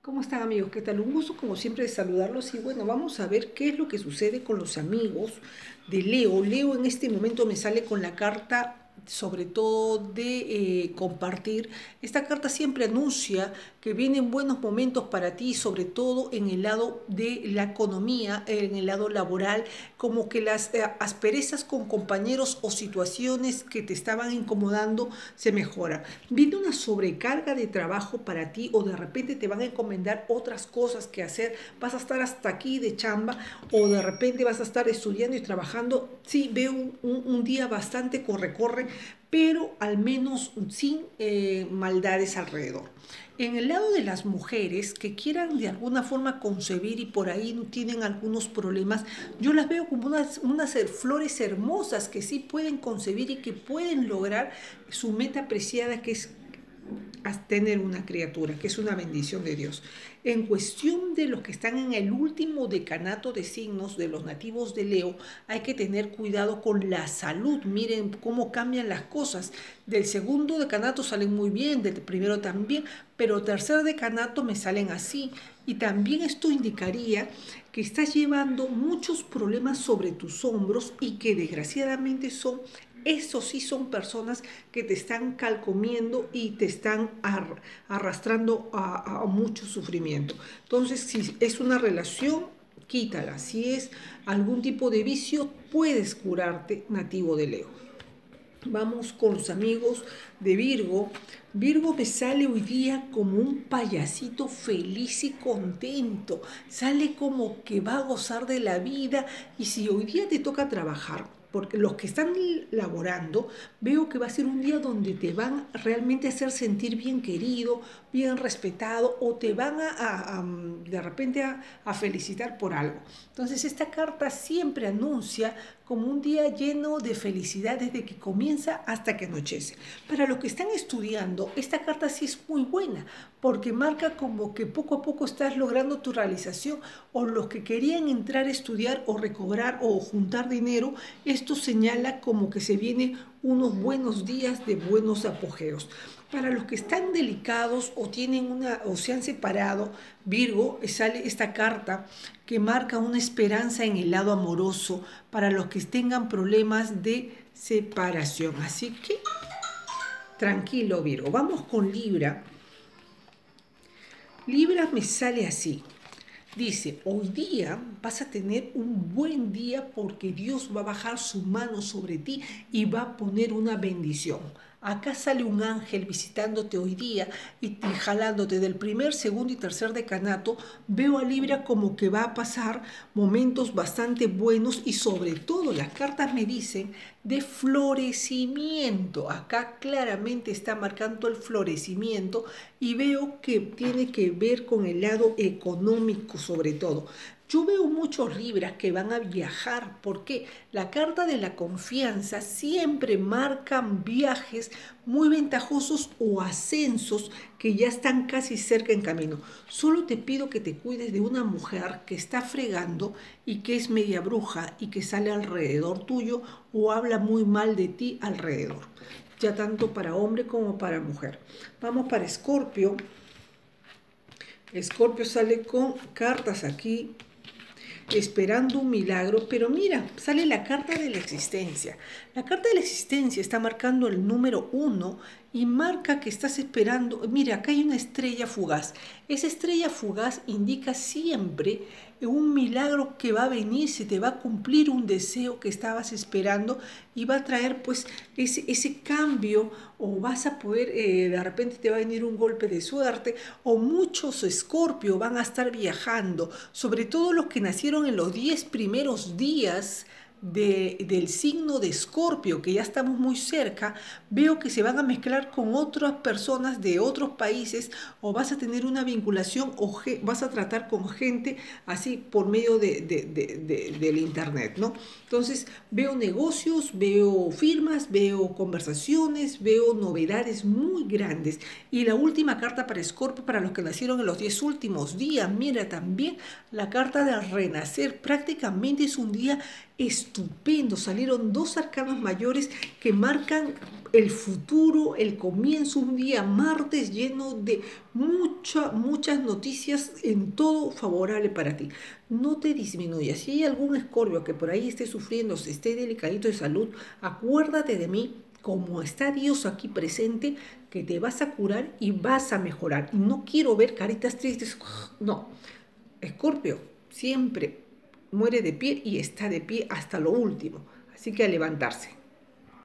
¿Cómo están, amigos? ¿Qué tal? Un gusto como siempre de saludarlos y bueno, vamos a ver qué es lo que sucede con los amigos de Leo. Leo en este momento me sale con la carta sobre todo de compartir. Esta carta siempre anuncia que vienen buenos momentos para ti, sobre todo en el lado de la economía, en el lado laboral, como que las asperezas con compañeros o situaciones que te estaban incomodando se mejoran. Viene una sobrecarga de trabajo para ti o de repente te van a encomendar otras cosas que hacer. Vas a estar hasta aquí de chamba o de repente vas a estar estudiando y trabajando. Sí, veo un día bastante corre-corre, pero al menos sin maldades alrededor. En el lado de las mujeres que quieran de alguna forma concebir y por ahí tienen algunos problemas, yo las veo como unas flores hermosas que sí pueden concebir y que pueden lograr su meta preciada, que es tener una criatura, que es una bendición de Dios. En cuestión de los que están en el último decanato de signos de los nativos de Leo, hay que tener cuidado con la salud. Miren cómo cambian las cosas. Del segundo decanato salen muy bien, del primero también, pero tercer decanato me salen así. Y también esto indicaría que estás llevando muchos problemas sobre tus hombros y que desgraciadamente esos sí son personas que te están calcomiendo y te están arrastrando a mucho sufrimiento. Entonces, si es una relación, quítala. Si es algún tipo de vicio, puedes curarte, nativo de Leo. Vamos con los amigos de Virgo. Virgo me sale hoy día como un payasito feliz y contento. Sale como que va a gozar de la vida. Y si hoy día te toca trabajar, porque los que están laborando, veo que va a ser un día donde te van realmente a hacer sentir bien querido, bien respetado, o te van de repente a felicitar por algo. Entonces esta carta siempre anuncia como un día lleno de felicidad desde que comienza hasta que anochece. Para los que están estudiando, esta carta sí es muy buena, porque marca como que poco a poco estás logrando tu realización, o los que querían entrar a estudiar o recobrar o juntar dinero, esto señala como que se vienen unos buenos días de buenos apogeos. Para los que están delicados o o se han separado, Virgo, sale esta carta que marca una esperanza en el lado amoroso para los que tengan problemas de separación. Así que tranquilo, Virgo. Vamos con Libra. Libra me sale así. Dice, hoy día vas a tener un buen día porque Dios va a bajar su mano sobre ti y va a poner una bendición. Acá sale un ángel visitándote hoy día y jalándote del primer, segundo y tercer decanato. Veo a Libra como que va a pasar momentos bastante buenos y sobre todo las cartas me dicen de florecimiento. Acá claramente está marcando el florecimiento y veo que tiene que ver con el lado económico sobre todo. Yo veo muchos Libras que van a viajar porque la carta de la confianza siempre marcan viajes muy ventajosos o ascensos que ya están casi cerca en camino. Solo te pido que te cuides de una mujer que está fregando y que es media bruja y que sale alrededor tuyo o habla muy mal de ti alrededor, ya tanto para hombre como para mujer. Vamos para Escorpio. Escorpio sale con cartas aquí esperando un milagro, pero mira, sale la carta de la existencia. La carta de la existencia está marcando el número 1 y marca que estás esperando. Mira, acá hay una estrella fugaz. Esa estrella fugaz indica siempre un milagro que va a venir, se te va a cumplir un deseo que estabas esperando y va a traer pues ese cambio, o vas a poder, de repente te va a venir un golpe de suerte, o muchos Escorpio van a estar viajando, sobre todo los que nacieron en los 10 primeros días del signo de Escorpio, que ya estamos muy cerca. Veo que se van a mezclar con otras personas de otros países, o vas a tener una vinculación o vas a tratar con gente así por medio del internet, ¿no? Entonces veo negocios, veo firmas, veo conversaciones, veo novedades muy grandes. Y la última carta para Escorpio, para los que nacieron en los 10 últimos días, mira también la carta de renacer. Prácticamente es un día estupendo estupendo. Salieron dos arcanos mayores que marcan el futuro, el comienzo, un día martes lleno de muchas noticias en todo favorable para ti. No te disminuyas. Si hay algún escorpio que por ahí esté sufriendo, se esté delicadito de salud, acuérdate de mí. Como está Dios aquí presente, que te vas a curar y vas a mejorar. Y no quiero ver caritas tristes. No. Escorpio siempre muere de pie y está de pie hasta lo último. Así que a levantarse.